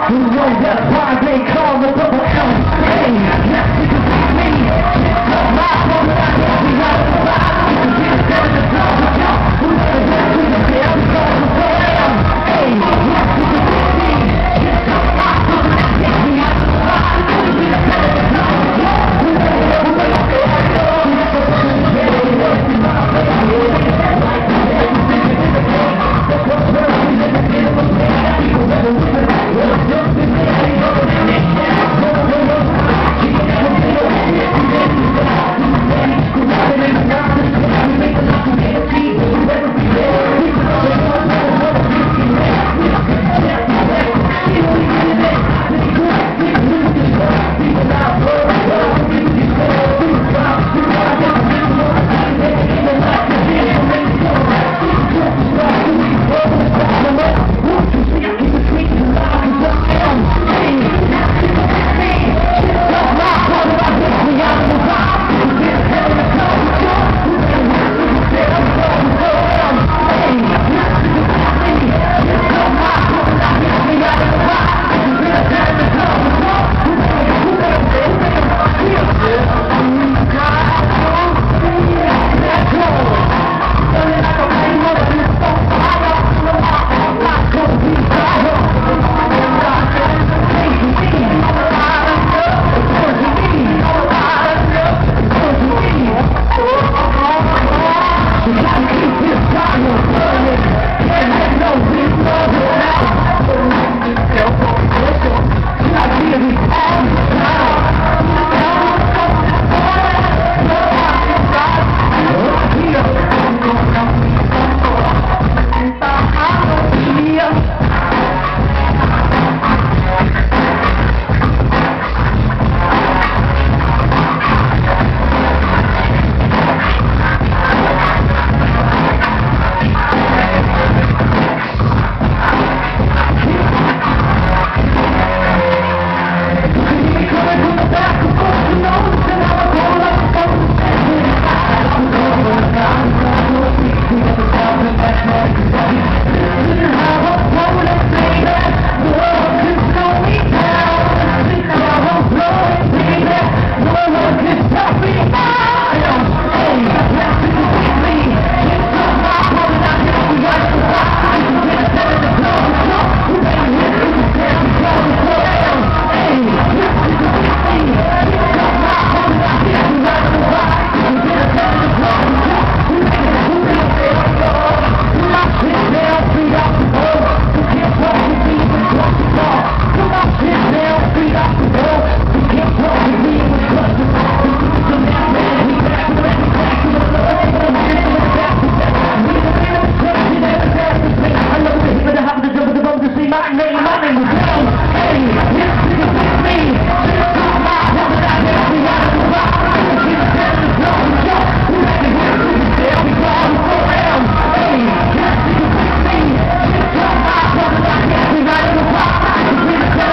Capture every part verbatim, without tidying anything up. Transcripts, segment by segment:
You know that why they call the double L. Hey, yes, you can see me. It's my fault that I can't be out of the box. You can get it down to the top of y'all. Who never got to the damn call the double L. Hey, yes, you can see me. It's my fault that I can't be out of the box. You can get it down to the top of y'all. Who never got to the damn call the double L.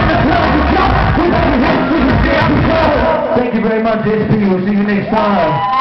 Thank you very much, H P. We'll see you next time.